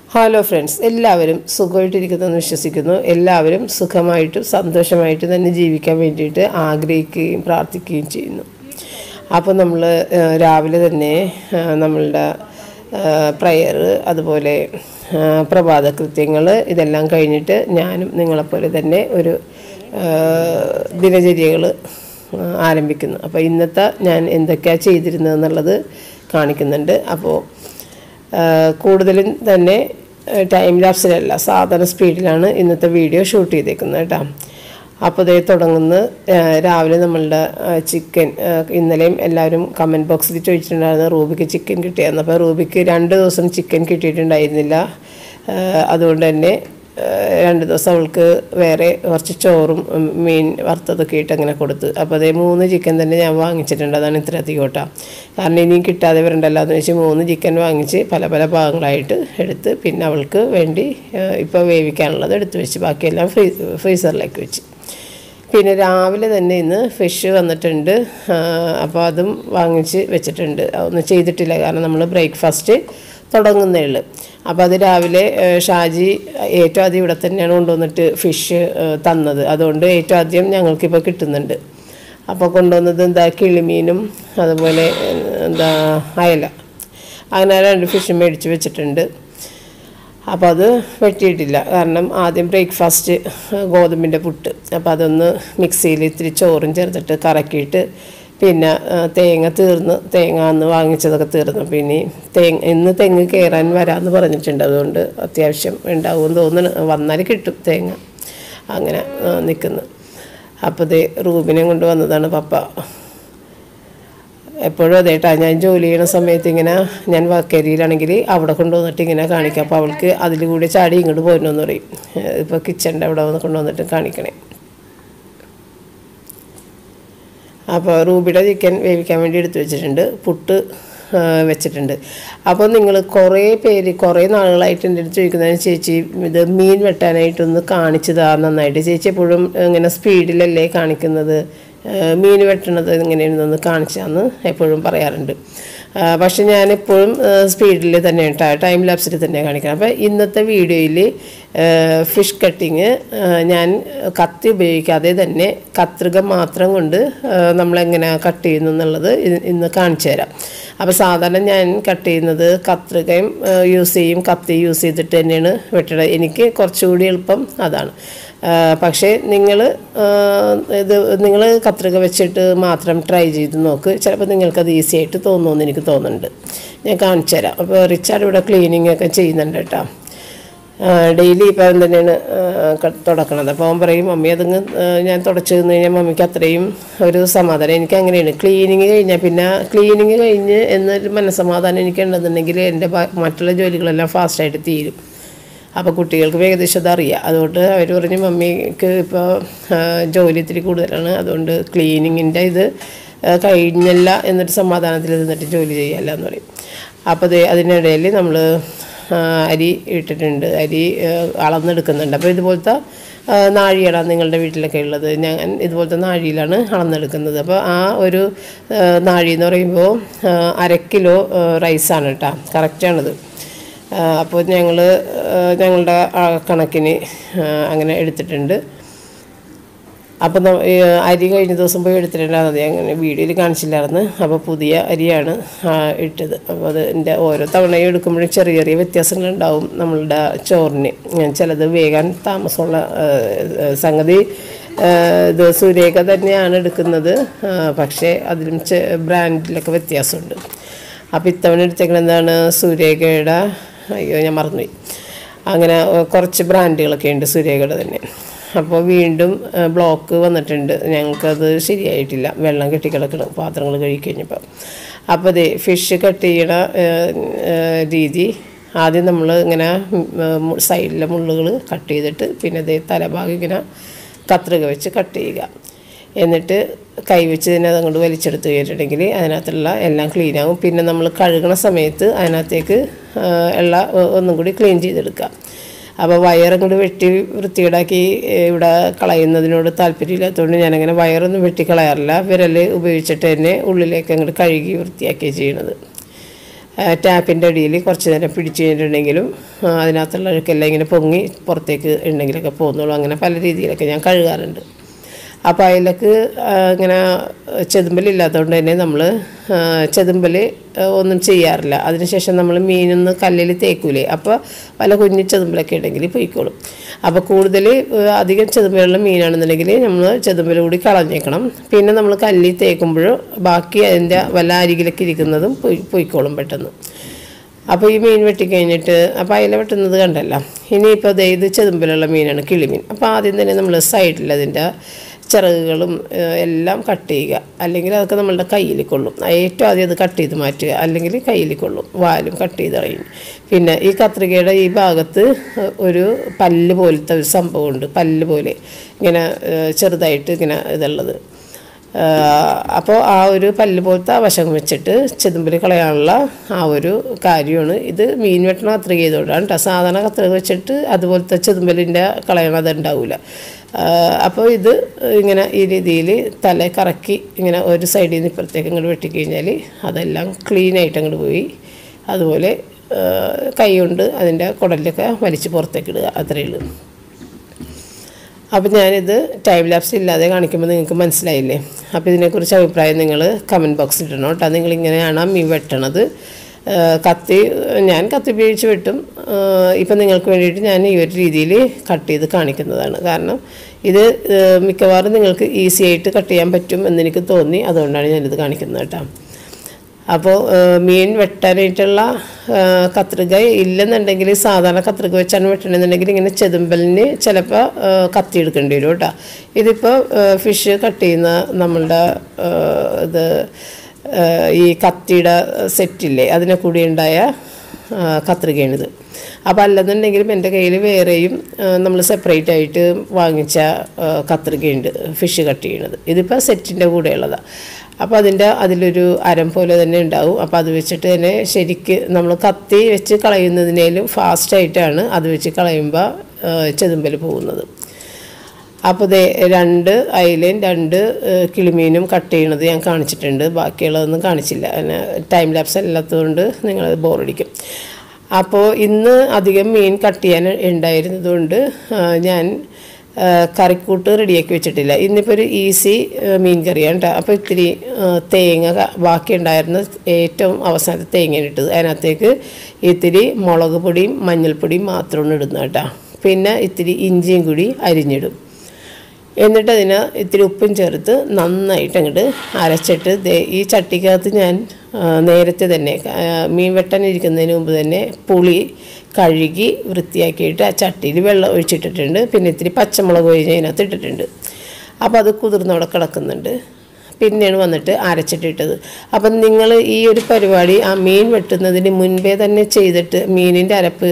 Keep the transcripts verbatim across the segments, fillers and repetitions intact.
Hello friends, എല്ലാവരും സുഖമായിട്ടിരിക്കുന്നെന്ന് വിശ്വസിക്കുന്നു. എല്ലാവരും സുഖമായിട്ടും സന്തോഷമായിട്ടും തന്നെ ജീവിക്കാൻ വേണ്ടിയിട്ട് ആഗ്രഹിക്കുകയും പ്രാർത്ഥിക്കുകയും ചെയ്യുന്നു. അപ്പോൾ നമ്മൾ രാവിലെ തന്നെ നമ്മളുടെ പ്രയർ, അതുപോലെ പ്രഭാത കൃത്യങ്ങൾ ഇതെല്ലാം കഴിഞ്ഞിട്ട് ഞാനും നിങ്ങളെപ്പോലെ തന്നെ ഒരു ദിനചര്യകൾ ആരംഭിക്കുന്നു. അപ്പോൾ ഇന്നത്തെ ഞാൻ എന്തൊക്കെയാണ് ചെയ്തിരുന്നതെന്നുള്ളത് കാണിക്കുന്നുണ്ട്. അപ്പോൾ കൂടുതലും തന്നെ ടൈം ലാപ്സിലല്ല, സാധാരണ സ്പീഡിലാണ് ഇന്നത്തെ വീഡിയോ ഷൂട്ട് ചെയ്തേക്കുന്നത് കേട്ടോ. അപ്പോൾ ഇതേ തുടങ്ങുന്ന രാവിലെ നമ്മളുടെ ചിക്കൻ, ഇന്നലെയും എല്ലാവരും കമൻറ്റ് ബോക്സിൽ ചോദിച്ചിട്ടുണ്ടായിരുന്നു റൂബിക്ക് ചിക്കൻ കിട്ടിയായിരുന്നു. അപ്പോൾ റൂബിക്ക് രണ്ട് ദിവസം ചിക്കൻ കിട്ടിയിട്ടുണ്ടായിരുന്നില്ല. അതുകൊണ്ട് തന്നെ രണ്ട് ദിവസം അവൾക്ക് വേറെ കുറച്ച് ചോറും മീൻ വറുത്തതൊക്കെ ഇട്ട് അങ്ങനെ കൊടുത്ത്. അപ്പോൾ അതേ മൂന്ന് ചിക്കൻ തന്നെ ഞാൻ വാങ്ങിച്ചിട്ടുണ്ട്. അതാണ് ഇത്ര അധികം കേട്ടോ. കാരണം ഇനിയും കിട്ടാതെ വരണ്ടല്ലോ എന്ന് വെച്ച് മൂന്ന് ചിക്കൻ വാങ്ങിച്ച് പല പല ഭാഗങ്ങളായിട്ട് എടുത്ത് പിന്നെ അവൾക്ക് വേണ്ടി ഇപ്പോൾ വേവിക്കാനുള്ളത് എടുത്ത് വെച്ച് ബാക്കിയെല്ലാം ഫ്രീ ഫ്രീസറിലേക്ക് വെച്ച്. പിന്നെ രാവിലെ തന്നെ ഇന്ന് ഫിഷ് വന്നിട്ടുണ്ട്. അപ്പോൾ അതും വാങ്ങിച്ച് വെച്ചിട്ടുണ്ട്. ഒന്നും ചെയ്തിട്ടില്ല, കാരണം നമ്മൾ ബ്രേക്ക്ഫാസ്റ്റ് തുടങ്ങുന്നേ ഉള്ളൂ. അപ്പോൾ അത് രാവിലെ ഷാജി ഏറ്റവും ആദ്യം ഇവിടെ തന്നെയാണ് കൊണ്ടുവന്നിട്ട് ഫിഷ് തന്നത്. അതുകൊണ്ട് ഏറ്റവും ആദ്യം ഞങ്ങൾക്കിപ്പോൾ കിട്ടുന്നുണ്ട്. അപ്പോൾ കൊണ്ടുവന്നത് എന്താ കിളിമീനും അതുപോലെ എന്താ അയല, അങ്ങനെ രണ്ട് ഫിഷും മേടിച്ച് വെച്ചിട്ടുണ്ട്. അപ്പോൾ അത് വെട്ടിയിട്ടില്ല, കാരണം ആദ്യം ബ്രേക്ക്ഫാസ്റ്റ് ഗോതമ്പിൻ്റെ പുട്ട്. അപ്പോൾ അതൊന്ന് മിക്സിയിൽ ഇത്തിരി ചോറും ചേർത്തിട്ട് കറക്കിയിട്ട് പിന്നെ തേങ്ങ തീർന്ന് തേങ്ങ അന്ന് വാങ്ങിച്ചതൊക്കെ തീർന്നു. പിന്നെ തേങ്ങ ഇന്ന് തെങ്ങ് കയറാൻ വരാമെന്ന് പറഞ്ഞിട്ടുണ്ട്. അതുകൊണ്ട് അത്യാവശ്യം ഉണ്ടാവുമെന്ന് തോന്നുന്നു, വന്നാൽ കിട്ടും തേങ്ങ. അങ്ങനെ നിൽക്കുന്നു. അപ്പോൾ ഇത് റൂബിനെ കൊണ്ട് വന്നതാണ് പപ്പ. എപ്പോഴും അതേട്ടാ, ഞാൻ ജോലി ചെയ്യണ സമയത്ത് ഇങ്ങനെ ഞാൻ വർക്കരിയിലാണെങ്കിൽ അവിടെ കൊണ്ടുവന്നിട്ട് ഇങ്ങനെ കാണിക്കാം. അപ്പോൾ അവൾക്ക് അതിൽ കൂടി ചാടി ഇങ്ങോട്ട് പോരണമെന്ന് പറയും. ഇപ്പോൾ കിച്ചൻ്റെ അവിടെ വന്ന് കൊണ്ടുവന്നിട്ട് കാണിക്കണേ. അപ്പോൾ റൂബിയുടെ ചിക്കൻ വേവിക്കാൻ വേണ്ടി എടുത്തു വെച്ചിട്ടുണ്ട്, പുട്ട് വെച്ചിട്ടുണ്ട്. അപ്പോൾ നിങ്ങൾ കുറേ പേര് കുറേ നാളുകളായിട്ട് എൻ്റെ അടുത്ത് ചോദിക്കുന്നതിന് ചേച്ചി ഇത് മീൻ വെട്ടാനായിട്ടൊന്ന് കാണിച്ചതാ നന്നായിട്ട്. ചേച്ചി എപ്പോഴും ഇങ്ങനെ സ്പീഡിലല്ലേ കാണിക്കുന്നത്, മീൻ വെട്ടണത് ഇങ്ങനെയാണെന്നൊന്ന് കാണിച്ചാന്ന് എപ്പോഴും പറയാറുണ്ട്. പക്ഷെ ഞാനെപ്പോഴും സ്പീഡിൽ തന്നെ ടൈം ലാപ്സിൽ തന്നെ കാണിക്കണം. അപ്പോൾ ഇന്നത്തെ വീഡിയോയിൽ ഫിഷ് കട്ടിങ് ഞാൻ കത്തി ഉപയോഗിക്കാതെ തന്നെ കത്രിക മാത്രം കൊണ്ട് നമ്മളെങ്ങനെ കട്ട് ചെയ്യുന്നു എന്നുള്ളത് ഇന്ന് കാണിച്ചു തരാം. അപ്പോൾ സാധാരണ ഞാൻ കട്ട് ചെയ്യുന്നത് കത്രികയും യൂസ് ചെയ്യും, കത്തി യൂസ് ചെയ്തിട്ട് തന്നെയാണ് വെട്ടണത്. എനിക്ക് കുറച്ചുകൂടി എളുപ്പം അതാണ്. പക്ഷേ നിങ്ങൾ ഇത് നിങ്ങൾ കത്രിക വെച്ചിട്ട് മാത്രം ട്രൈ ചെയ്ത് നോക്ക്, ചിലപ്പോൾ നിങ്ങൾക്കത് ഈസി ആയിട്ട് തോന്നുമെന്ന് എനിക്ക് തോന്നുന്നുണ്ട്. ഞാൻ കാണിച്ചു തരാം. അപ്പോൾ റിച്ചാർഡ് ഇവിടെ ക്ലീനിങ് ഒക്കെ ചെയ്യുന്നുണ്ട് കേട്ടോ. ഡെയിലി ഇപ്പം തന്നെയാണ് തുടക്കണത്. അപ്പോൾ അവൻ പറയും മമ്മി അതങ്ങ് ഞാൻ തുടച്ചു തന്നു കഴിഞ്ഞാൽ മമ്മിക്ക് അത്രയും ഒരു സമാധാനം. എനിക്ക് അങ്ങനെയാണ്, ക്ലീനിങ് കഴിഞ്ഞാൽ പിന്നെ ക്ലീനിങ് കഴിഞ്ഞ് എന്നൊരു മനസ്സമാധാനം എനിക്ക് ഉണ്ടെന്നുണ്ടെങ്കിൽ എൻ്റെ മറ്റുള്ള ജോലികളെല്ലാം ഫാസ്റ്റായിട്ട് തീരും. അപ്പോൾ കുട്ടികൾക്ക് ഏകദേശം അതറിയാം. അതുകൊണ്ട് അവർ പറഞ്ഞ് മമ്മിക്ക് ഇപ്പോൾ ജോലി ഇത്തിരി കൂടുതലാണ്, അതുകൊണ്ട് ക്ലീനിങ്ങിൻ്റെ ഇത് കഴിഞ്ഞല്ല എന്നൊരു സമാധാനത്തിൽ നിന്നിട്ട് ജോലി ചെയ്യാമല്ല എന്ന് പറയും. അപ്പോൾ അതിനിടയിൽ നമ്മൾ അരി ഇട്ടിട്ടുണ്ട്, അരി അളന്നെടുക്കുന്നുണ്ട്. അപ്പോൾ ഇതുപോലത്തെ നാഴിയാണ് നിങ്ങളുടെ വീട്ടിലൊക്കെ ഉള്ളത്. ഞാൻ ഇതുപോലത്തെ നാഴിയിലാണ് അളന്നെടുക്കുന്നത്. അപ്പോൾ ആ ഒരു നാഴി എന്ന് പറയുമ്പോൾ അര കിലോ റൈസാണ് കേട്ടോ, കറക്റ്റാണിത്. അപ്പോൾ ഞങ്ങൾ ഞങ്ങളുടെ കണക്കിന് അങ്ങനെ എടുത്തിട്ടുണ്ട്. അപ്പം അരി കഴിഞ്ഞ ദിവസം പോയി എടുത്തിട്ടുണ്ടായിരുന്നു, അത് അങ്ങനെ വീഡിയോയിൽ കാണിച്ചില്ലായിരുന്നു. അപ്പോൾ പുതിയ അരിയാണ് ഇട്ടത്. അപ്പോൾ അതിൻ്റെ ഓരോ തവണയും എടുക്കുമ്പോഴും ചെറിയ ചെറിയ വ്യത്യാസങ്ങളുണ്ടാവും നമ്മളുടെ ചോറിന്. ചിലത് വേകാൻ താമസമുള്ള സംഗതി ഇത് സുരേഖ തന്നെയാണ് എടുക്കുന്നത്, പക്ഷേ അതിലും ബ്രാൻഡിലൊക്കെ വ്യത്യാസമുണ്ട്. അപ്പോൾ ഇത്തവണ എടുത്തേക്കുന്നത് എന്താണ്, സുരേഖയുടെ, അയ്യോ ഞാൻ മറന്നുപോയി, അങ്ങനെ കുറച്ച് ബ്രാൻഡുകളൊക്കെ ഉണ്ട് സുരേഖയുടെ തന്നെ. അപ്പോൾ വീണ്ടും ബ്ലോക്ക് വന്നിട്ടുണ്ട്, ഞങ്ങൾക്കത് ശരിയായിട്ടില്ല, വെള്ളം കെട്ടിക്കിടക്കണം പാത്രങ്ങൾ കഴുകിക്കഴിഞ്ഞപ്പോൾ. അപ്പോൾ അതെ ഫിഷ് കട്ട് ചെയ്യണ രീതി, ആദ്യം നമ്മൾ ഇങ്ങനെ സൈഡിലെ മുള്ളുകൾ കട്ട് ചെയ്തിട്ട് പിന്നെ അതേ തലഭാഗം ഇങ്ങനെ കത്രിക വെച്ച് കട്ട് ചെയ്യുക. എന്നിട്ട് കൈവച്ച് തന്നെ അതങ്ങോട്ട് വലിച്ചെടുത്ത് കഴിഞ്ഞിട്ടുണ്ടെങ്കിൽ അതിനകത്തുള്ള എല്ലാം ക്ലീനാകും. പിന്നെ നമ്മൾ കഴുകണ സമയത്ത് അതിനകത്തേക്ക് ഉള്ള ഒന്നും കൂടി ക്ലീൻ ചെയ്തെടുക്കുക. അപ്പോൾ വയറങ്ങോട്ട് വെട്ടി വൃത്തികേടാക്കി ഇവിടെ കളയുന്നതിനോട് താല്പര്യമില്ലാത്തതുകൊണ്ട് ഞാനങ്ങനെ വയറൊന്നും വെട്ടി കളയാറില്ല. വിരൽ ഉപയോഗിച്ചിട്ട് തന്നെ ഉള്ളിലേക്ക് അങ്ങോട്ട് കഴുകി വൃത്തിയാക്കുകയാണ് ചെയ്യണത്. ടാപ്പിൻ്റെ അടിയിൽ കുറച്ച് നേരം പിടിച്ചു കഴിഞ്ഞിട്ടുണ്ടെങ്കിലും അതിനകത്തുള്ള അഴുക്കെല്ലാം ഇങ്ങനെ പൊങ്ങി പുറത്തേക്ക് ഉണ്ടെങ്കിലൊക്കെ പോകുന്നുള്ളൂ. അങ്ങനെ പല രീതിയിലൊക്കെ ഞാൻ കഴുകാറുണ്ട്. അപ്പോൾ അതിലേക്ക് ഇങ്ങനെ ചെതുമ്പലില്ലാത്തതുകൊണ്ട് തന്നെ നമ്മൾ ചെതുമ്പൽ ഒന്നും ചെയ്യാറില്ല. അതിനുശേഷം നമ്മൾ മീനൊന്ന് കല്ലിൽ തേക്കൂലേ, അപ്പോൾ പല കുഞ്ഞു ചെതുമ്പലൊക്കെ ഉണ്ടെങ്കിൽ പൊയ്ക്കോളും. അപ്പോൾ കൂടുതൽ അധികം ചെതുമ്പലുള്ള മീനാണെന്നുണ്ടെങ്കിൽ നമ്മൾ ചെതുമ്പൽ കൂടി കളഞ്ഞേക്കണം. പിന്നെ നമ്മൾ കല്ലിൽ തേക്കുമ്പോൾ ബാക്കി അതിൻ്റെ വല്ല അരികിലൊക്കെ ഇരിക്കുന്നതും പൊയ് പൊയ്ക്കോളും പെട്ടെന്ന്. അപ്പോൾ ഈ മീൻ വെട്ടിക്കഴിഞ്ഞിട്ട് അപ്പോൾ അയില വെട്ടുന്നത് കണ്ടല്ലോ. ഇനിയിപ്പോൾ ദേ ഇത് ചെതുമ്പലുള്ള മീനാണ്, കിളിമീൻ. അപ്പോൾ ആദ്യം തന്നെ നമ്മൾ സൈഡിൽ അതിൻ്റെ ചിറകുകളും എല്ലാം കട്ട് ചെയ്യുക, അല്ലെങ്കിൽ അതൊക്കെ നമ്മളുടെ കയ്യിൽ കൊള്ളും. ഏറ്റവും ആദ്യം അത് കട്ട് ചെയ്ത് മാറ്റുക, അല്ലെങ്കിൽ കയ്യിൽ കൊള്ളും. വാലും കട്ട് ചെയ്ത് കളയും. പിന്നെ ഈ കത്രികയുടെ ഈ ഭാഗത്ത് ഒരു പല്ല് പോലത്തെ ഒരു സംഭവമുണ്ട്, പല്ല് പോലെ ഇങ്ങനെ ചെറുതായിട്ട് ഇങ്ങനെ ഇതുള്ളത്. അപ്പോൾ ആ ഒരു പല്ല് പോലത്തെ വശം വെച്ചിട്ട് ചെതുമ്പൽ കളയാനുള്ള ആ ഒരു കാര്യമാണ് ഇത്. മീൻ വെട്ടണ കത്രിക ചെയ്തുകൊണ്ടാണ് കേട്ടോ. സാധാരണ കത്രിക വെച്ചിട്ട് അതുപോലത്തെ ചെതുമ്പലിൻ്റെ കളയണത് ഉണ്ടാവില്ല. അപ്പോൾ ഇത് ഇങ്ങനെ ഈ രീതിയിൽ തല കറക്കി ഇങ്ങനെ ഒരു സൈഡിൽ നിന്ന് ഇപ്പുറത്തേക്ക് ഇങ്ങോട്ട് വെട്ടിക്കഴിഞ്ഞാൽ അതെല്ലാം ക്ലീനായിട്ട് അങ്ങോട്ട് പോയി. അതുപോലെ കൈ കൊണ്ട് അതിൻ്റെ കുടലൊക്കെ വലിച്ച് പുറത്തേക്ക് ഇടുക, അത്രയേ ഉള്ളൂ. അപ്പോൾ ഞാനിത് ടൈം ലാപ്സ് ഇല്ലാതെ കാണിക്കുമ്പോൾ നിങ്ങൾക്ക് മനസ്സിലായില്ലേ. അപ്പോൾ ഇതിനെക്കുറിച്ച് അഭിപ്രായം നിങ്ങൾ കമൻറ്റ് ബോക്സിൽ ഇടണം കേട്ടോ. നിങ്ങളിങ്ങനെയാണ് മീൻ വെട്ടണത്. കത്തി ഞാൻ കത്തി ഉപയോഗിച്ച് വെട്ടും. ഇപ്പം നിങ്ങൾക്ക് വേണ്ടിയിട്ട് ഞാൻ ഈ ഒരു രീതിയിൽ കട്ട് ചെയ്ത് കാണിക്കുന്നതാണ്. കാരണം ഇത് മിക്കവാറും നിങ്ങൾക്ക് ഈസി ആയിട്ട് കട്ട് ചെയ്യാൻ പറ്റും എന്നെനിക്ക് തോന്നി, അതുകൊണ്ടാണ് ഞാനിത് കാണിക്കുന്നത് കേട്ടോ. അപ്പോൾ മീൻ വെട്ടാനായിട്ടുള്ള കത്രിക ഇല്ലെന്നുണ്ടെങ്കിൽ സാധാരണ കത്രിക വെച്ചാണ് വെട്ടണമെന്നുണ്ടെങ്കിൽ ഇങ്ങനെ ചെതുമ്പലിന് ചിലപ്പോൾ കത്തി എടുക്കേണ്ടി വരും കേട്ടോ. ഇതിപ്പോൾ ഫിഷ് കട്ട് ചെയ്യുന്ന നമ്മളുടെ ഇത് ഈ കത്തിയുടെ സെറ്റില്ലേ, അതിനെ കൂടി ഉണ്ടായ കത്രികയാണിത്. അപ്പോൾ അല്ലെന്നുണ്ടെങ്കിലും എൻ്റെ കയ്യിൽ വേറെയും നമ്മൾ സെപ്പറേറ്റ് ആയിട്ട് വാങ്ങിച്ച കത്രികയുണ്ട് ഫിഷ് കട്ട് ചെയ്യണത്. ഇതിപ്പോൾ സെറ്റിൻ്റെ കൂടെയുള്ളതാണ്. അപ്പോൾ അതിൻ്റെ അതിലൊരു അരം പോലെ തന്നെ ഉണ്ടാവും. അപ്പോൾ അത് വെച്ചിട്ട് തന്നെ ശരിക്ക് നമ്മൾ കത്തി വെച്ച് കളയുന്നതിനേലും ഫാസ്റ്റായിട്ടാണ് അത് വെച്ച് കളയുമ്പോൾ ചെതുമ്പൽ പോകുന്നത്. അപ്പോൾ ദേ രണ്ട് അയിലയും രണ്ട് കിളിമീനും കട്ട് ചെയ്യണത് ഞാൻ കാണിച്ചിട്ടുണ്ട്. ബാക്കിയുള്ളതൊന്നും കാണിച്ചില്ല, അങ്ങനെ ടൈം ലാപ്സ് അല്ലാത്തതുകൊണ്ട് നിങ്ങളത് ബോറടിക്കും. അപ്പോൾ ഇന്ന് അധികം മീൻ കട്ട് ചെയ്യാൻ ഉണ്ടായിരുന്നതുകൊണ്ട് ഞാൻ കറിക്കൂട്ട് റെഡിയാക്കി വെച്ചിട്ടില്ല. ഇന്നിപ്പോൾ ഒരു ഈസി മീൻ കറിയാണ് കേട്ടോ. അപ്പോൾ ഇത്തിരി തേങ്ങ ബാക്കി ഉണ്ടായിരുന്ന ഏറ്റവും അവസാനത്തെ തേങ്ങയാണ് ഇട്ടത്. അതിനകത്തേക്ക് ഇത്തിരി മുളക് പൊടിയും മഞ്ഞൾപ്പൊടിയും മാത്രമാണ് ഇടുന്നത് കേട്ടോ. പിന്നെ ഇത്തിരി ഇഞ്ചിയും കൂടി അരിഞ്ഞിടും. എന്നിട്ട് അതിന് ഇത്തിരി ഉപ്പും ചേർത്ത് നന്നായിട്ട് അങ്ങോട്ട് അരച്ചിട്ട് ഈ ചട്ടിക്കകത്ത് ഞാൻ നേരത്തെ തന്നെ മീൻ വെട്ടാൻ ഇരിക്കുന്നതിന് മുമ്പ് തന്നെ പുളി കഴുകി വൃത്തിയാക്കിയിട്ട് ആ ചട്ടിയിൽ വെള്ളം ഒഴിച്ചിട്ടിട്ടുണ്ട്. പിന്നെ ഇത്തിരി പച്ചമുളക് ഒഴിഞ്ഞ് അതിനകത്ത് ഇട്ടിട്ടുണ്ട്. അപ്പോൾ അത് കുതിർന്നവിടെ കിടക്കുന്നുണ്ട്. പിന്നെയാണ് വന്നിട്ട് അരച്ചിട്ടിട്ടത്. അപ്പം നിങ്ങൾ ഈ ഒരു പരിപാടി ആ മീൻ വെട്ടുന്നതിന് മുൻപേ തന്നെ ചെയ്തിട്ട് മീനിൻ്റെ അരപ്പ്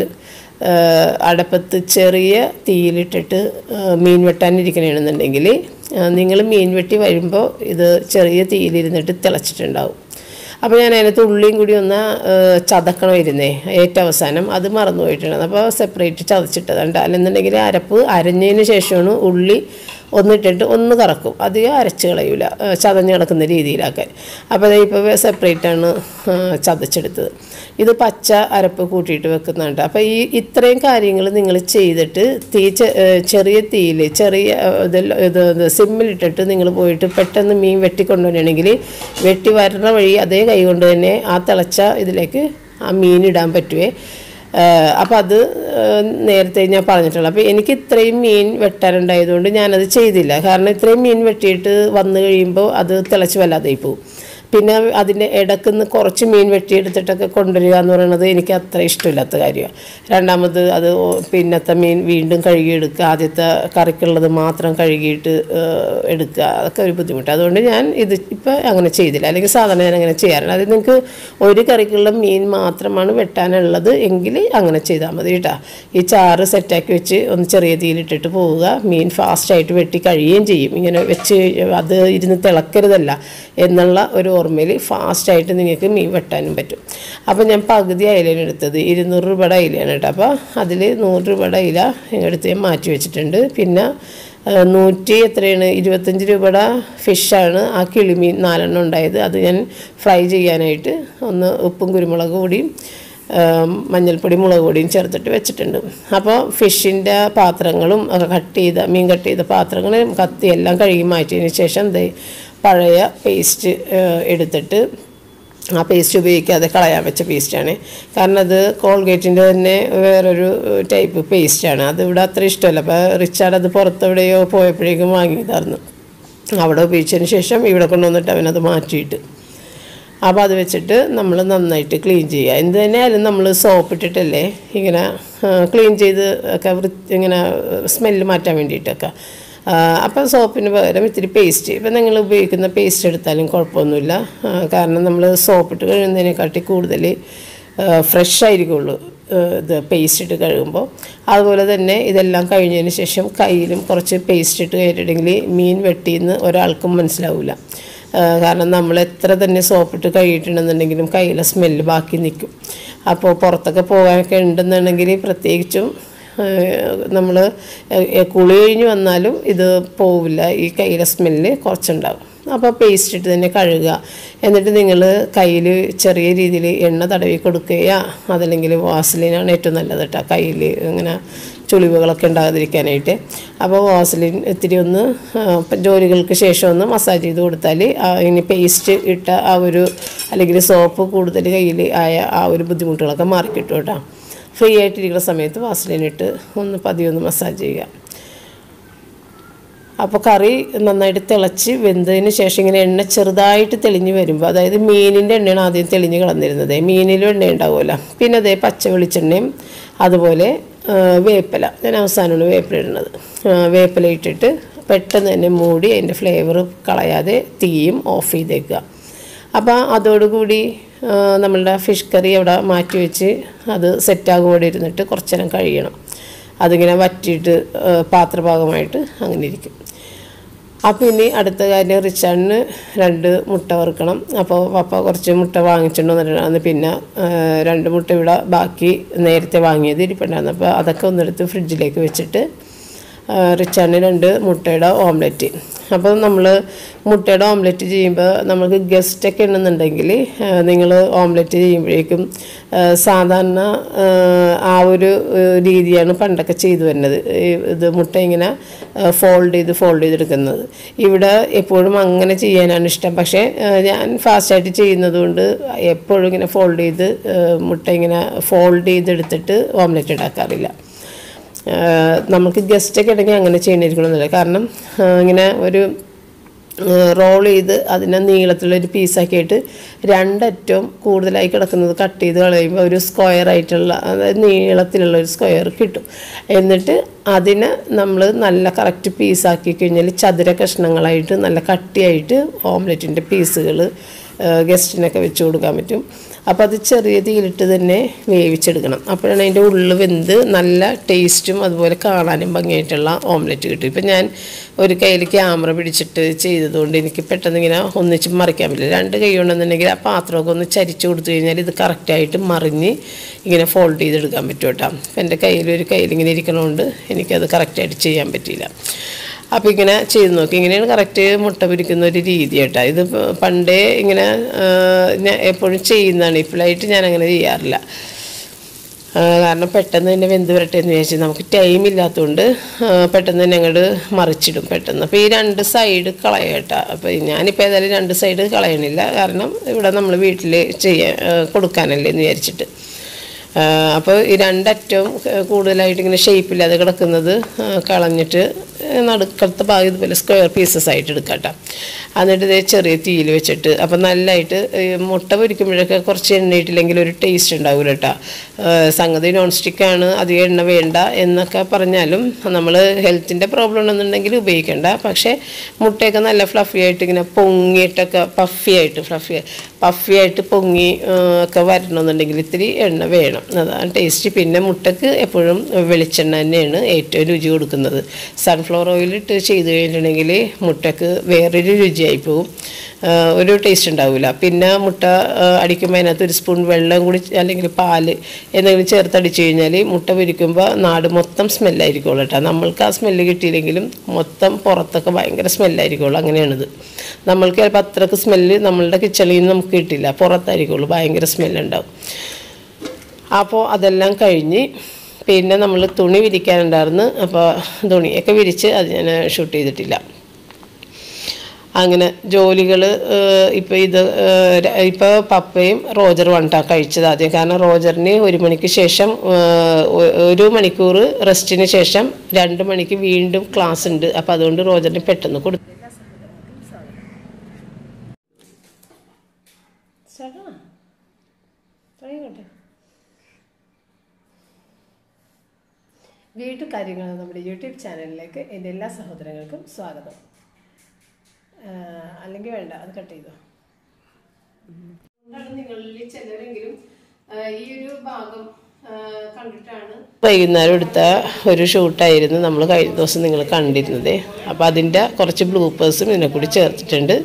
അടപ്പത്ത് ചെറിയ തീയിലിട്ടിട്ട് മീൻ വെട്ടാനിരിക്കണമെന്നുണ്ടെങ്കിൽ നിങ്ങൾ മീൻ വെട്ടി വരുമ്പോൾ ഇത് ചെറിയ തീയിലിരുന്നിട്ട് തിളച്ചിട്ടുണ്ടാവും. അപ്പോൾ ഞാൻ അതിനകത്ത് ഉള്ളിയും കൂടി ഒന്ന് ചതക്കണമായിരുന്നേ ഏറ്റവും അവസാനം, അത് മറന്നു പോയിട്ടുണ്ട്. അപ്പോൾ സെപ്പറേറ്റ് ചതച്ചിട്ടതുണ്ട്. അല്ലെന്നുണ്ടെങ്കിൽ അരപ്പ് അരഞ്ഞതിന് ശേഷമാണ് ഉള്ളി ഒന്നിട്ടിട്ട് ഒന്ന് കറക്കും, അധികം അരച്ച് കളയൂല, ചതഞ്ഞ് കിടക്കുന്ന രീതിയിലാക്കാൻ. അപ്പോൾ അത് ഇപ്പോൾ സെപ്പറേറ്റാണ് ചതച്ചെടുത്തത്. ഇത് പച്ച അരപ്പ് കൂട്ടിയിട്ട് വെക്കുന്നുണ്ട്. അപ്പോൾ ഈ ഇത്രയും കാര്യങ്ങൾ നിങ്ങൾ ചെയ്തിട്ട് തീ ചെറിയ തീയിൽ ചെറിയ ഇതെല്ലാം ഇത് സിമ്മിലിട്ടിട്ട് നിങ്ങൾ പോയിട്ട് പെട്ടെന്ന് മീൻ വെട്ടിക്കൊണ്ടുവരണമെങ്കിൽ വെട്ടി വരണ വഴി അതേ കൈ കൊണ്ട് തന്നെ ആ തിളച്ച ഇതിലേക്ക് ആ മീൻ ഇടാൻ പറ്റുമേ. അപ്പോൾ അത് നേരത്തെ ഞാൻ പറഞ്ഞിട്ടുള്ളൂ. അപ്പോൾ എനിക്ക് ഇത്രയും മീൻ വെട്ടാനുണ്ടായതുകൊണ്ട് ഞാനത് ചെയ്തില്ല. കാരണം ഇത്രയും മീൻ വെട്ടിയിട്ട് വന്നു കഴിയുമ്പോൾ അത് തിളച്ച് വല്ലാതായി പോകും. പിന്നെ അതിൻ്റെ ഇടക്കുന്ന് കുറച്ച് മീൻ വെട്ടിയെടുത്തിട്ടൊക്കെ കൊണ്ടുവരിക എന്ന് പറയുന്നത് എനിക്ക് അത്ര ഇഷ്ടമില്ലാത്ത കാര്യമാണ്. രണ്ടാമത് അത് പിന്നത്തെ മീൻ വീണ്ടും കഴുകിയെടുക്കുക, ആദ്യത്തെ കറിക്കുള്ളത് മാത്രം കഴുകിയിട്ട് എടുക്കുക, അതൊക്കെ ഒരു ബുദ്ധിമുട്ട്. അതുകൊണ്ട് ഞാൻ ഇത് ഇപ്പം അങ്ങനെ ചെയ്തില്ല. അല്ലെങ്കിൽ സാധാരണ ഞാൻ അങ്ങനെ ചെയ്യാറുണ്ട്. അത് നിങ്ങൾക്ക് ഒരു കറിക്കുള്ള മീൻ മാത്രമാണ് വെട്ടാനുള്ളത് എങ്കിൽ അങ്ങനെ ചെയ്താൽ മതി കേട്ടോ. ഈ ചാറ് സെറ്റാക്കി വെച്ച് ഒന്ന് ചെറിയ തീയിലിട്ടിട്ട് പോവുക, മീൻ ഫാസ്റ്റായിട്ട് വെട്ടി കഴിയുകയും ചെയ്യും. ഇങ്ങനെ വെച്ച് അത് ഇരുന്ന് തിളക്കരുതല്ല എന്നുള്ള ഒരു ഓർമ്മയിൽ ഫാസ്റ്റായിട്ട് നിങ്ങൾക്ക് മീൻ വെട്ടാനും പറ്റും. അപ്പോൾ ഞാൻ പകുതി അയിലാണ് എടുത്തത്, ഇരുന്നൂറ് രൂപയുടെ അയിലാണ് കേട്ടോ. അപ്പോൾ അതിൽ നൂറ് രൂപയുടെ അയില എടുത്ത് ഞാൻ മാറ്റി വെച്ചിട്ടുണ്ട്. പിന്നെ നൂറ്റി എത്രയാണ് ഇരുപത്തഞ്ച് രൂപയുടെ ഫിഷാണ് ആ കിളിമീൻ നാലെണ്ണം ഉണ്ടായത്. അത് ഞാൻ ഫ്രൈ ചെയ്യാനായിട്ട് ഒന്ന് ഉപ്പും കുരുമുളക് പൊടിയും മഞ്ഞൾപ്പൊടി മുളക് പൊടിയും ചേർത്തിട്ട് വെച്ചിട്ടുണ്ട്. അപ്പോൾ ഫിഷിൻ്റെ പാത്രങ്ങളും ഒക്കെ കട്ട് ചെയ്ത മീൻ കട്ട് ചെയ്ത പാത്രങ്ങൾ കത്തി എല്ലാം കഴുകി മാറ്റിയതിന് ശേഷം ദേ പഴയ പേസ്റ്റ് എടുത്തിട്ട് ആ പേസ്റ്റ് ഉപയോഗിക്കാതെ കളയാൻ വെച്ച പേസ്റ്റാണ്. കാരണം അത് കോൾഗേറ്റിൻ്റെ തന്നെ വേറൊരു ടൈപ്പ് പേസ്റ്റാണ്. അത് ഇവിടെ അത്ര ഇഷ്ടമല്ല. അപ്പോൾ റിച്ചാർഡ് അത് പുറത്തെവിടെയോ പോയപ്പോഴേക്കും വാങ്ങിയതായിരുന്നു. അവിടെ ഉപയോഗിച്ചതിന് ശേഷം ഇവിടെ കൊണ്ടുവന്നിട്ട് അവനത് മാറ്റിയിട്ട് അപ്പോൾ അത് വെച്ചിട്ട് നമ്മൾ നന്നായിട്ട് ക്ലീൻ ചെയ്യുക. എന്ത് തന്നെയായാലും നമ്മൾ സോപ്പ് ഇട്ടിട്ടല്ലേ ഇങ്ങനെ ക്ലീൻ ചെയ്ത് ഒക്കെ വൃത്തി ഇങ്ങനെ സ്മെല്ല് മാറ്റാൻ വേണ്ടിയിട്ടൊക്കെ. അപ്പം സോപ്പിന് പകരം ഇത്തിരി പേസ്റ്റ്, ഇപ്പം നിങ്ങൾ ഉപയോഗിക്കുന്ന പേസ്റ്റ് എടുത്താലും കുഴപ്പമൊന്നുമില്ല. കാരണം നമ്മൾ സോപ്പിട്ട് കഴുകുന്നതിനെക്കാട്ടി കൂടുതൽ ഫ്രഷ് ആയിരിക്കുള്ളൂ ഇത് പേസ്റ്റ് ഇട്ട് കഴുകുമ്പോൾ. അതുപോലെ തന്നെ ഇതെല്ലാം കഴിഞ്ഞതിന് ശേഷം കയ്യിലും കുറച്ച് പേസ്റ്റ് ഇട്ട് കഴിഞ്ഞിട്ടുണ്ടെങ്കിൽ മീൻ വെട്ടിയെന്ന് ഒരാൾക്കും മനസ്സിലാവില്ല. കാരണം നമ്മൾ എത്ര തന്നെ സോപ്പിട്ട് കഴുകിയിട്ടുണ്ടെന്നുണ്ടെങ്കിലും കയ്യിലെ സ്മെല്ല് ബാക്കി നിൽക്കും. അപ്പോൾ പുറത്തൊക്കെ പോകാനൊക്കെ ഉണ്ടെന്നുണ്ടെങ്കിൽ പ്രത്യേകിച്ചും നമ്മൾ കുളി കഴിഞ്ഞ് വന്നാലും ഇത് പോവില്ല, ഈ കയ്യിലെ സ്മെല്ല് കുറച്ചുണ്ടാകും. അപ്പോൾ പേസ്റ്റ് ഇട്ട് തന്നെ കഴുകുക. എന്നിട്ട് നിങ്ങൾ കയ്യിൽ ചെറിയ രീതിയിൽ എണ്ണ തടവി കൊടുക്കുകയോ അതല്ലെങ്കിൽ വാസലിനാണ് ഏറ്റവും നല്ലത് കേട്ടോ, കയ്യിൽ ഇങ്ങനെ ചുളിവുകളൊക്കെ ഉണ്ടാകാതിരിക്കാനായിട്ട്. അപ്പോൾ വാസലിൻ ഇത്തിരി ഒന്ന് ജോലികൾക്ക് ശേഷം ഒന്ന് മസാജ് ചെയ്ത് കൊടുത്താൽ ഇനി പേസ്റ്റ് ഇട്ട ആ ഒരു അല്ലെങ്കിൽ സോപ്പ് കൂടുതൽ കയ്യിൽ ആയ ആ ഒരു ബുദ്ധിമുട്ടുകളൊക്കെ മാറിക്കിട്ടും കേട്ടോ. ഫ്രീ ആയിട്ടിരിക്കുന്ന സമയത്ത് വാസലിനിട്ട് ഒന്ന് പതിയെ ഒന്ന് മസാജ് ചെയ്യുക. അപ്പോൾ കറി നന്നായിട്ട് തിളച്ച് വെന്തതിന് ശേഷം ഇങ്ങനെ എണ്ണ ചെറുതായിട്ട് തെളിഞ്ഞ് വരുമ്പോൾ, അതായത് മീനിൻ്റെ എണ്ണയാണ് ആദ്യം തെളിഞ്ഞ് കളന്നിരുന്നത്, മീനിലും എണ്ണ ഉണ്ടാവുമല്ലോ. പിന്നെ അതേ പച്ച വെളിച്ചെണ്ണയും അതുപോലെ വേപ്പില, ഞാൻ അവസാനമാണ് വേപ്പില ഇടുന്നത്. വേപ്പില ഇട്ടിട്ട് പെട്ടെന്ന് തന്നെ മൂടി അതിൻ്റെ ഫ്ലേവർ കളയാതെ തീയും ഓഫ് ചെയ്തേക്കുക. അപ്പോൾ അതോടുകൂടി നമ്മളുടെ ഫിഷ് കറി അവിടെ മാറ്റി വെച്ച് അത് സെറ്റാകുമ്പോൾ ഇരുന്നിട്ട് കുറച്ച് നേരം കഴിയണം. അതിങ്ങനെ വറ്റിയിട്ട് പാത്രഭാഗമായിട്ട് അങ്ങനെ ഇരിക്കും. അപ്പോൾ ഇനി അടുത്ത കാര്യം, റിച്ചാർഡിന് രണ്ട് മുട്ട വറുക്കണം. അപ്പോൾ പപ്പ കുറച്ച് മുട്ട വാങ്ങിച്ചിട്ട് വന്നിട്ടുണ്ടായിരുന്നു. പിന്നെ രണ്ട് മുട്ട ഇവിടെ ബാക്കി നേരത്തെ വാങ്ങിയത് ഇരിപ്പുണ്ടായിരുന്നു. അപ്പോൾ അതൊക്കെ ഒന്നെടുത്ത് ഫ്രിഡ്ജിലേക്ക് വെച്ചിട്ട് റിച്ചാർഡിന് രണ്ട് മുട്ടയുടെ ഓംലെറ്റ്. അപ്പോൾ നമ്മൾ മുട്ടയുടെ ഓംലെറ്റ് ചെയ്യുമ്പോൾ നമുക്ക് ഗസ്റ്റൊക്കെ ഉണ്ടെന്നുണ്ടെങ്കിൽ നിങ്ങൾ ഓംലെറ്റ് ചെയ്യുമ്പോഴേക്കും സാധാരണ ആ ഒരു രീതിയാണ് പണ്ടൊക്കെ ചെയ്തു വരുന്നത്. ഇത് മുട്ട ഇങ്ങനെ ഫോൾഡ് ചെയ്ത് ഫോൾഡ് ചെയ്തെടുക്കുന്നത്. ഇവിടെ എപ്പോഴും അങ്ങനെ ചെയ്യാനാണ് ഇഷ്ടം. പക്ഷേ ഞാൻ ഫാസ്റ്റായിട്ട് ചെയ്യുന്നത് കൊണ്ട് എപ്പോഴും ഇങ്ങനെ ഫോൾഡ് ചെയ്ത് മുട്ട ഇങ്ങനെ ഫോൾഡ് ചെയ്തെടുത്തിട്ട് ഓംലെറ്റ് ഉണ്ടാക്കാറില്ല. നമുക്ക് ഗസ്റ്റൊക്കെ ഉണ്ടെങ്കിൽ അങ്ങനെ ചെയ്യണിരിക്കണമെന്നില്ല. കാരണം ഇങ്ങനെ ഒരു റോൾ ചെയ്ത് അതിനെ നീളത്തിലുള്ളൊരു പീസാക്കിയിട്ട് രണ്ടറ്റവും കൂടുതലായി കിടക്കുന്നത് കട്ട് ചെയ്ത് കളയുമ്പോൾ ഒരു സ്ക്വയർ ആയിട്ടുള്ള, അതായത് നീളത്തിലുള്ള ഒരു സ്ക്വയർ കിട്ടും. എന്നിട്ട് അതിനെ നമ്മൾ നല്ല കറക്റ്റ് പീസാക്കി കഴിഞ്ഞാൽ ചതുര കഷ്ണങ്ങളായിട്ട് നല്ല കട്ടിയായിട്ട് ഓംലെറ്റിൻ്റെ പീസുകൾ ഗസ്റ്റിനൊക്കെ വെച്ച് കൊടുക്കാൻ പറ്റും. അപ്പോൾ അത് ചെറിയ തീയിലിട്ട് തന്നെ വേവിച്ചെടുക്കണം. അപ്പോഴാണ് അതിൻ്റെ ഉള്ളിൽ വെന്ത് നല്ല ടേസ്റ്റും അതുപോലെ കാണാനും ഭംഗിയായിട്ടുള്ള ഓംലെറ്റ് കിട്ടും. ഇപ്പം ഞാൻ ഒരു കയ്യിൽ ക്യാമറ പിടിച്ചിട്ട് ചെയ്തതുകൊണ്ട് എനിക്ക് പെട്ടെന്ന് ഇങ്ങനെ ഒന്നിച്ച് മറിക്കാൻ പറ്റില്ല. രണ്ട് കൈ ഉണ്ടെന്നുണ്ടെങ്കിൽ ആ പാത്രമൊക്കെ ഒന്ന് ചരിച്ച് കൊടുത്തു കഴിഞ്ഞാൽ ഇത് കറക്റ്റായിട്ട് മറിഞ്ഞ് ഇങ്ങനെ ഫോൾഡ് ചെയ്തെടുക്കാൻ പറ്റും കേട്ടോ. അപ്പം എൻ്റെ കയ്യിൽ ഒരു കയ്യിൽ ഇങ്ങനെ ഇരിക്കണതുകൊണ്ട് എനിക്കത് കറക്റ്റായിട്ട് ചെയ്യാൻ പറ്റിയില്ല. അപ്പോൾ ഇങ്ങനെ ചെയ്ത് നോക്കി. ഇങ്ങനെയാണ് കറക്റ്റ് മുട്ട പൊരിക്കുന്ന ഒരു രീതി കേട്ടോ. ഇത് പണ്ടേ ഇങ്ങനെ ഞാൻ എപ്പോഴും ചെയ്യുന്നതാണ്. ഇപ്പോഴായിട്ട് ഞാൻ അങ്ങനെ ചെയ്യാറില്ല. കാരണം പെട്ടെന്ന് തന്നെ വെന്ത് വരട്ടെ എന്ന് വിചാരിച്ചു. നമുക്ക് ടൈം ഇല്ലാത്തതുകൊണ്ട് പെട്ടെന്ന് തന്നെ അങ്ങോട്ട് മറിച്ചിടും പെട്ടെന്ന്. അപ്പോൾ ഈ രണ്ട് സൈഡ് കളയാം കേട്ടോ. അപ്പോൾ ഞാനിപ്പോൾ ഏതായാലും രണ്ട് സൈഡ് കളയണില്ല. കാരണം ഇവിടെ നമ്മൾ വീട്ടിൽ ചെയ്യാൻ കൊടുക്കാനല്ലേ എന്ന് വിചാരിച്ചിട്ട്. അപ്പോൾ ഈ രണ്ടറ്റവും കൂടുതലായിട്ട് ഇങ്ങനെ ഷേപ്പില്ലാതെ കിടക്കുന്നത് കളഞ്ഞിട്ട് നടുക്കത്തെ ഭാഗം ഇതുപോലെ സ്ക്വയർ പീസസ് ആയിട്ട് എടുക്കാം കേട്ടോ. എന്നിട്ട് ഇതേ ചെറിയ തീയിൽ വെച്ചിട്ട് അപ്പോൾ നല്ലതായിട്ട് മുട്ട പൊരിക്കുമ്പോഴൊക്കെ കുറച്ച് എണ്ണയിട്ടില്ലെങ്കിൽ ഒരു ടേസ്റ്റ് ഉണ്ടാവില്ല കേട്ടോ. സംഗതി നോൺ സ്റ്റിക്കാണ്, അധികം എണ്ണ വേണ്ട എന്നൊക്കെ പറഞ്ഞാലും നമ്മൾ ഹെൽത്തിൻ്റെ പ്രോബ്ലം ഉണ്ടെന്നുണ്ടെങ്കിൽ ഉപയോഗിക്കേണ്ട. പക്ഷേ മുട്ടയൊക്കെ നല്ല ഫ്ലഫി ആയിട്ട് ഇങ്ങനെ പൊങ്ങിയിട്ടൊക്കെ പഫി ആയിട്ട് ഫ്ലഫി പഫി ആയിട്ട് പൊങ്ങി ഒക്കെ വരണമെന്നുണ്ടെങ്കിൽ ഇത്തിരി എണ്ണ വേണം. അതാണ് ടേസ്റ്റ്. പിന്നെ മുട്ടക്ക് എപ്പോഴും വെളിച്ചെണ്ണ തന്നെയാണ് ഏറ്റവും രുചി കൊടുക്കുന്നത്. സൺഫ്ലവർ ഓയിലിട്ട് ചെയ്ത് കഴിഞ്ഞിട്ടുണ്ടെങ്കിൽ മുട്ടക്ക് വേറൊരു രുചിയായി പോകും, ഒരു ടേസ്റ്റ് ഉണ്ടാവില്ല. പിന്നെ മുട്ട അടിക്കുമ്പോൾ അതിനകത്ത് ഒരു സ്പൂൺ വെള്ളം കൂടി അല്ലെങ്കിൽ പാല് എന്തെങ്കിലും ചേർത്തടിച്ചു കഴിഞ്ഞാൽ മുട്ട പൊരിക്കുമ്പോൾ നാട് മൊത്തം സ്മെല്ലായിരിക്കുള്ളൂ കേട്ടോ. നമ്മൾക്ക് ആ സ്മെല്ല് കിട്ടിയില്ലെങ്കിലും മൊത്തം പുറത്തൊക്കെ ഭയങ്കര സ്മെല്ലായിരിക്കുള്ളൂ. അങ്ങനെയാണിത്. നമ്മൾക്ക് ചിലപ്പോൾ അത്രയ്ക്ക് സ്മെല്ല് നമ്മളുടെ കിച്ചണിൽ നിന്ന് നമുക്ക് കിട്ടില്ല, പുറത്തായിരിക്കുള്ളൂ, ഭയങ്കര സ്മെല്ലുണ്ടാവും. അപ്പോൾ അതെല്ലാം കഴിഞ്ഞ് പിന്നെ നമ്മൾ തുണി വിരിക്കാനുണ്ടായിരുന്നു. അപ്പോൾ തുണിയൊക്കെ വിരിച്ച് അത് ഞാൻ ഷൂട്ട് ചെയ്തിട്ടില്ല. അങ്ങനെ ജോലികൾ ഇപ്പോൾ ഇത് ഇപ്പോൾ പപ്പയും റോജർ വണ്ടാണ് കഴിച്ചത് ആദ്യം. കാരണം റോജറിന് ഒരു മണിക്ക് ശേഷം ഒരു മണിക്കൂർ റെസ്റ്റിന് ശേഷം രണ്ട് മണിക്ക് വീണ്ടും ക്ലാസ് ഉണ്ട്. അപ്പോൾ അതുകൊണ്ട് റോജറിന് പെട്ടെന്ന് കൊടുത്തു. വീട്ടുകാര്യങ്ങൾ നമ്മുടെ യൂട്യൂബ് ചാനലിലേക്ക് എൻ്റെ എല്ലാ സഹോദരങ്ങൾക്കും സ്വാഗതം. അല്ലെങ്കിൽ വേണ്ട, അത് കട്ട് ചെയ്തോ. അതുകൊണ്ടാണ് നിങ്ങളിൽ ചിലരെങ്കിലും ഈ ഒരു ഭാഗം കണ്ടിട്ടാണ് വൈകുന്നേരം എടുത്ത ഒരു ഷൂട്ടായിരുന്നു നമ്മൾ കഴിഞ്ഞ ദിവസം നിങ്ങൾ കണ്ടിരുന്നത്. അപ്പോൾ അതിൻ്റെ കുറച്ച് ബ്ലൂപ്പേഴ്സും ഇതിനെ കൂടി ചേർത്തിട്ടുണ്ട്.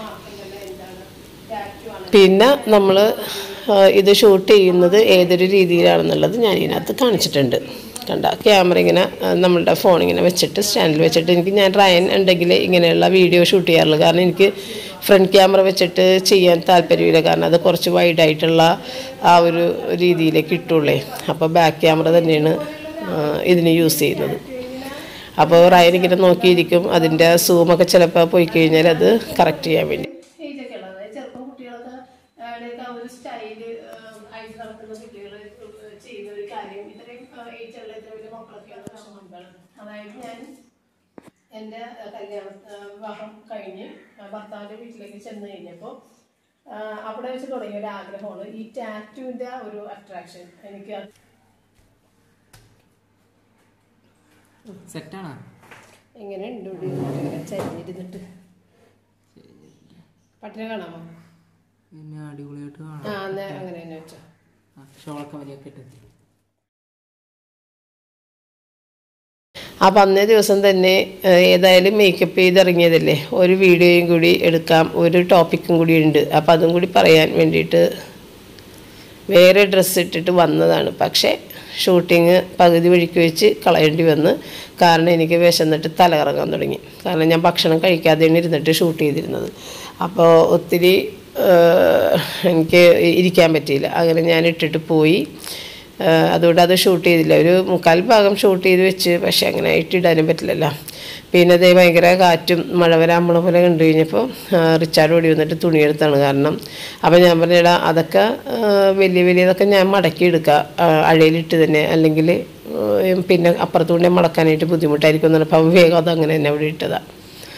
പിന്നെ നമ്മൾ ഇത് ഷൂട്ട് ചെയ്യുന്നത് ഏതൊരു രീതിയിലാണെന്നുള്ളത് ഞാൻ ഇതിനകത്ത് കാണിച്ചിട്ടുണ്ട്. കണ്ട ക്യാമറ ഇങ്ങനെ നമ്മളുടെ ഫോൺ ഇങ്ങനെ വെച്ചിട്ട് സ്റ്റാൻഡിൽ വെച്ചിട്ട്, എനിക്ക് ഞാൻ റയൻ ഉണ്ടെങ്കിൽ ഇങ്ങനെയുള്ള വീഡിയോ ഷൂട്ട് ചെയ്യാറുള്ളൂ. കാരണം എനിക്ക് ഫ്രണ്ട് ക്യാമറ വെച്ചിട്ട് ചെയ്യാൻ താല്പര്യമില്ല. കാരണം അത് കുറച്ച് വൈഡായിട്ടുള്ള ആ ഒരു രീതിയിലേക്ക് ഇട്ടുള്ളേ. അപ്പോൾ ബാക്ക് ക്യാമറ തന്നെയാണ് ഇതിന് യൂസ് ചെയ്യുന്നത്. അപ്പോൾ റയൻ ഇങ്ങനെ നോക്കിയിരിക്കും. അതിൻ്റെ സൂമൊക്കെ ചിലപ്പോൾ പോയി കഴിഞ്ഞാൽ അത് കറക്റ്റ് ചെയ്യാൻ വേണ്ടി. ചെറുപ്പം കുട്ടികളൊക്കെ ഒരു സ്റ്റൈല് ആയിട്ട് നടക്കുന്ന കുട്ടികൾ ചെയ്യുന്ന ഒരു കാര്യം ഇത്രയും ഏജുള്ള ഇത്ര വലിയ മക്കളൊക്കെയാണ് മുൻപാണ്. അതായത് ഞാൻ എൻ്റെ കല്യാണ വിവാഹം കഴിഞ്ഞ് ഭർത്താവിൻ്റെ വീട്ടിലേക്ക് ചെന്ന് കഴിഞ്ഞപ്പോൾ അവിടെ വെച്ച് തുടങ്ങിയ ഒരു ആഗ്രഹമാണ് ഈ ടാറ്റുവിൻ്റെ ഒരു അട്രാക്ഷൻ. എനിക്ക് സെറ്റാണ് എങ്ങനെ ഉണ്ട് ചരിഞ്ഞിരുന്നിട്ട് പട്ടിനെ കാണാമോ? അടിപൊളിയായിട്ട് കാണാം. ആ അങ്ങനെ തന്നെ വെച്ചോ. ഷോളൊക്കെ വലിയൊക്കെ ഇട്ട്. അപ്പം അന്നേ ദിവസം തന്നെ ഏതായാലും മേക്കപ്പ് ചെയ്തിറങ്ങിയതല്ലേ, ഒരു വീഡിയോയും കൂടി എടുക്കാം, ഒരു ടോപ്പിക്കും കൂടി ഉണ്ട്. അപ്പം അതും കൂടി പറയാൻ വേണ്ടിയിട്ട് വേറെ ഡ്രസ്സ് ഇട്ടിട്ട് വന്നതാണ്. പക്ഷേ ഷൂട്ടിങ് പകുതി വഴിക്ക് വെച്ച് കളയേണ്ടി വന്ന്. കാരണം എനിക്ക് വിശന്നിട്ട് തലകറങ്ങാൻ തുടങ്ങി. കാരണം ഞാൻ ഭക്ഷണം കഴിക്കാതെയാണ് ഇരുന്നിട്ട് ഷൂട്ട് ചെയ്തിരുന്നത്. അപ്പോൾ ഒത്തിരി എനിക്ക് ഇരിക്കാൻ പറ്റിയില്ല. അങ്ങനെ ഞാൻ ഇട്ടിട്ട് പോയി. അതുകൊണ്ട് അത് ഷൂട്ട് ചെയ്തില്ല. ഒരു മുക്കാൽ ഭാഗം ഷൂട്ട് ചെയ്ത് വെച്ച്, പക്ഷേ അങ്ങനെ ഇട്ടിടാനും പറ്റില്ലല്ലോ. പിന്നെ അതേ ഭയങ്കര കാറ്റും മഴ വരാമ്പള പോലെ കണ്ടു കഴിഞ്ഞപ്പോൾ റിച്ചാർഡ് ഓടി വന്നിട്ട് തുണിയെടുത്താണ്. കാരണം അപ്പം ഞാൻ പറഞ്ഞിടാ അതൊക്കെ വലിയ വലിയതൊക്കെ ഞാൻ മടക്കിയെടുക്കുക അഴയിലിട്ട് തന്നെ, അല്ലെങ്കിൽ പിന്നെ അപ്പുറത്തുകൊണ്ടേ മടക്കാനായിട്ട് ബുദ്ധിമുട്ടായിരിക്കും എന്ന് പറഞ്ഞപ്പോൾ വേഗം അതങ്ങനെ തന്നെ അവിടെ ഇട്ടതാണ്.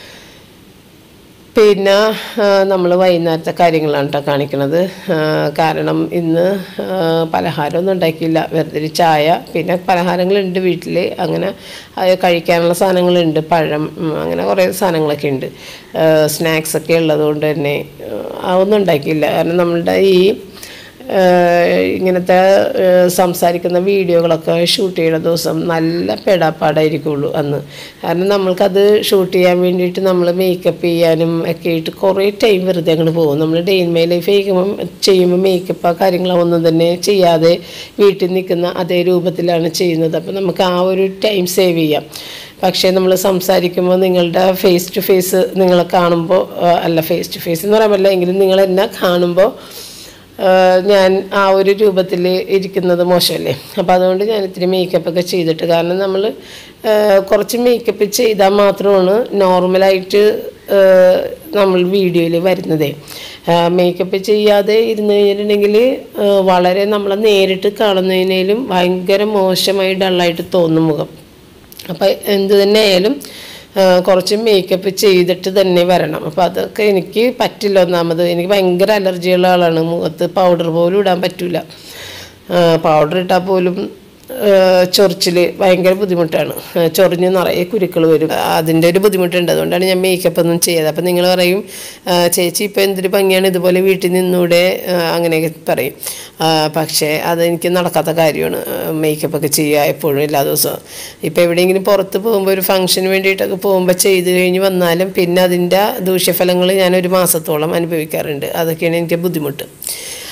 പിന്നെ നമ്മൾ വൈകുന്നേരത്തെ കാര്യങ്ങളാണ് കേട്ടോ കാണിക്കുന്നത്. കാരണം ഇന്ന് പലഹാരമൊന്നും ഉണ്ടാക്കിയില്ല, വെറുതെ ഒരു ചായ. പിന്നെ പലഹാരങ്ങളുണ്ട് വീട്ടിൽ, അങ്ങനെ കഴിക്കാനുള്ള സാധനങ്ങളുണ്ട്, പഴം, അങ്ങനെ കുറേ സാധനങ്ങളൊക്കെ ഉണ്ട്. സ്നാക്സൊക്കെ ഉള്ളതുകൊണ്ട് തന്നെ അതൊന്നും ഉണ്ടാക്കിയില്ല. കാരണം നമ്മളുടെ ഈ ഇങ്ങനത്തെ സംസാരിക്കുന്ന വീഡിയോകളൊക്കെ ഷൂട്ട് ചെയ്യുന്ന ദിവസം നല്ല പെടാപ്പാടായിരിക്കുള്ളൂ അന്ന്. കാരണം നമ്മൾക്കത് ഷൂട്ട് ചെയ്യാൻ വേണ്ടിയിട്ട് നമ്മൾ മേക്കപ്പ് ചെയ്യാനും ഒക്കെ ആയിട്ട് കുറേ ടൈം വെറുതെ അങ്ങോട്ട് പോകും. നമ്മൾ ഡേ ഇൻ മൈ ലൈഫ് ചെയ്യുമ്പം ചെയ്യുമ്പോൾ മേക്കപ്പ് ആ കാര്യങ്ങളൊന്നും തന്നെ ചെയ്യാതെ വീട്ടിൽ നിൽക്കുന്ന അതേ രൂപത്തിലാണ് ചെയ്യുന്നത്. അപ്പോൾ നമുക്ക് ആ ഒരു ടൈം സേവ് ചെയ്യാം. പക്ഷേ നമ്മൾ സംസാരിക്കുമ്പോൾ നിങ്ങളുടെ ഫേസ് ടു ഫേസ് നിങ്ങളെ കാണുമ്പോൾ, അല്ല ഫേസ് ടു ഫേസ് എന്ന് പറയാൻ പറ്റില്ല എങ്കിലും നിങ്ങൾ എന്നെ കാണുമ്പോൾ ഞാൻ ആ ഒരു രൂപത്തിൽ ഇരിക്കുന്നത് മോശമല്ലേ. അപ്പോൾ അതുകൊണ്ട് ഞാൻ ഇത്തിരി മേക്കപ്പൊക്കെ ചെയ്തിട്ട്, കാരണം നമ്മൾ കുറച്ച് മേക്കപ്പ് ചെയ്താൽ മാത്രമാണ് നോർമലായിട്ട് നമ്മൾ വീഡിയോയിൽ വരുന്നത്. മേക്കപ്പ് ചെയ്യാതെ ഇരുന്ന് കഴിഞ്ഞിട്ടുണ്ടെങ്കിൽ വളരെ നമ്മളെ നേരിട്ട് കാണുന്നതിനേലും ഭയങ്കര മോശമായി ഡള്ളായിട്ട് തോന്നും മുഖം. അപ്പോൾ എന്ത് തന്നെ ആയാലും കുറച്ച് മേക്കപ്പ് ചെയ്തിട്ട് തന്നെ വരണം. അപ്പോൾ അതൊക്കെ എനിക്ക് പറ്റില്ല. ഒന്നാമത് എനിക്ക് ഭയങ്കര അലർജിയുള്ള ആളാണ്. മുഖത്ത് പൗഡർ പോലും ഇടാൻ പറ്റില്ല. പൗഡർ ഇട്ടാൽ പോലും ചൊറിച്ചിൽ ഭയങ്കര ബുദ്ധിമുട്ടാണ്. ചൊറിഞ്ഞ് നിറയെ കുരുക്കൾ വരും. അതിൻ്റെ ഒരു ബുദ്ധിമുട്ടുണ്ട്. അതുകൊണ്ടാണ് ഞാൻ മേക്കപ്പ് ഒന്നും ചെയ്യാതെ. അപ്പം നിങ്ങൾ പറയും ചേച്ചി ഇപ്പോൾ എന്തൊരു ഭംഗിയാണ്, ഇതുപോലെ വീട്ടിൽ നിന്നൂടെ, അങ്ങനെയൊക്കെ പറയും. പക്ഷേ അതെനിക്ക് നടക്കാത്ത കാര്യമാണ് മേക്കപ്പൊക്കെ ചെയ്യുക എപ്പോഴും എല്ലാ ദിവസവും. ഇപ്പോൾ എവിടെയെങ്കിലും പുറത്ത് പോകുമ്പോൾ ഒരു ഫംഗ്ഷന് വേണ്ടിയിട്ടൊക്കെ പോകുമ്പോൾ ചെയ്ത് കഴിഞ്ഞ് വന്നാലും പിന്നെ അതിൻ്റെ ദൂഷ്യഫലങ്ങൾ ഞാനൊരു മാസത്തോളം അനുഭവിക്കാറുണ്ട്. അതൊക്കെയാണ് എനിക്ക് ബുദ്ധിമുട്ട്.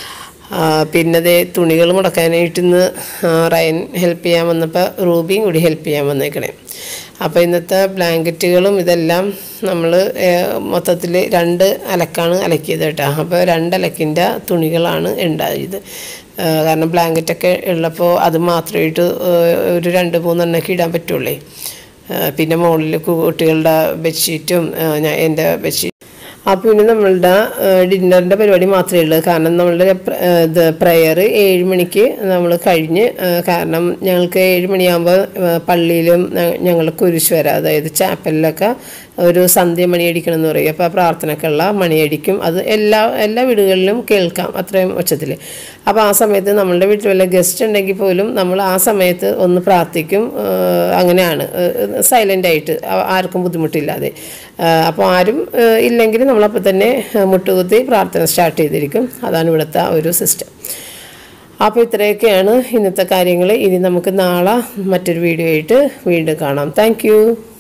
പിന്നെ അതേ തുണികൾ മുടക്കാനായിട്ട് ഇന്ന് റയൻ ഹെൽപ്പ് ചെയ്യാൻ വന്നപ്പോൾ റൂബിയും കൂടി ഹെൽപ്പ് ചെയ്യാൻ വന്നേക്കണേ. അപ്പോൾ ഇന്നത്തെ ബ്ലാങ്കറ്റുകളും ഇതെല്ലാം നമ്മൾ മൊത്തത്തിൽ രണ്ട് അലക്കാണ് അലക്കിയത് കേട്ടോ. അപ്പോൾ രണ്ട് അലക്കിൻ്റെ തുണികളാണ് ഉണ്ടായത്. കാരണം ബ്ലാങ്കറ്റൊക്കെ ഉള്ളപ്പോൾ അത് മാത്രമായിട്ട് ഒരു രണ്ട് മൂന്നെണ്ണമൊക്കെ ഇടാൻ പറ്റുള്ളേ. പിന്നെ മുകളിൽ കുട്ടികളുടെ ബെഡ്ഷീറ്റും എൻ്റെ ബെഡ്ഷീറ്റ്. അപ്പോൾ ഇനി നമ്മളുടെ ഡിന്നറിൻ്റെ പരിപാടി മാത്രമേ ഉള്ളൂ. കാരണം നമ്മളുടെ ഇത് പ്രയർ ഏഴ് മണിക്ക് നമ്മൾ കഴിഞ്ഞ്, കാരണം ഞങ്ങൾക്ക് ഏഴ് മണിയാകുമ്പോൾ പള്ളിയിലും ഞങ്ങൾ കുരിശ് വരാം, അതായത് ചാപ്പലിലൊക്കെ ഒരു സന്ധ്യ മണിയടിക്കണം എന്ന് പറയും. അപ്പോൾ ആ പ്രാർത്ഥനക്കുള്ള മണിയടിക്കും. അത് എല്ലാ എല്ലാ വീടുകളിലും കേൾക്കാം അത്രയും ഉച്ചത്തിൽ. അപ്പോൾ ആ സമയത്ത് നമ്മളുടെ വീട്ടിൽ വല്ല ഗസ്റ്റ് ഉണ്ടെങ്കിൽ പോലും നമ്മൾ ആ സമയത്ത് ഒന്ന് പ്രാർത്ഥിക്കും. അങ്ങനെയാണ് സൈലൻ്റായിട്ട്, ആർക്കും ബുദ്ധിമുട്ടില്ലാതെ. അപ്പോൾ ആരും ഇല്ലെങ്കിൽ നമ്മളപ്പോൾ തന്നെ മുട്ടുകുത്തി പ്രാർത്ഥന സ്റ്റാർട്ട് ചെയ്തിരിക്കും. അതാണ് ഇവിടുത്തെ ഒരു സിസ്റ്റം. അപ്പോൾ ഇത്രയൊക്കെയാണ് ഇന്നത്തെ കാര്യങ്ങൾ. ഇനി നമുക്ക് നാളെ മറ്റൊരു വീഡിയോ ആയിട്ട് വീണ്ടും കാണാം. താങ്ക്